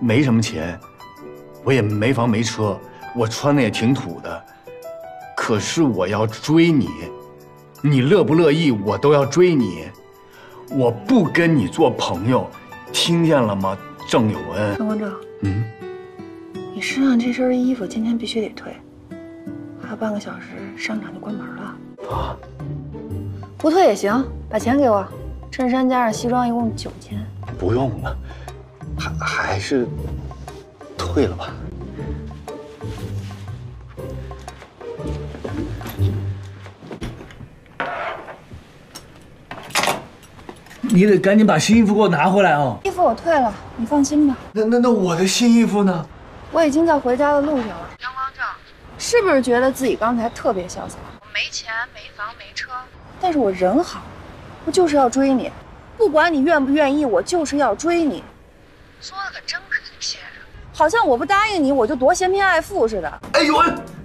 没什么钱，我也没房没车，我穿的也挺土的。可是我要追你，你乐不乐意我都要追你。我不跟你做朋友，听见了吗，郑有恩？ 郑光正，你身上这身衣服今天必须得退，还有半个小时商场就关门了。啊？不退也行，把钱给我，衬衫加上西装一共9000。 不用了，还是退了吧。你得赶紧把新衣服给我拿回来哦。 衣服我退了，你放心吧。 那我的新衣服呢？ 我已经在回家的路上了。张光正，是不是觉得自己刚才特别潇洒？我没钱、没房、没车，但是我人好，我就是要追你，不管你愿不愿意，我就是要追你。说的可真可气，好像我不答应你，我就多嫌贫爱富似的。 哎呦！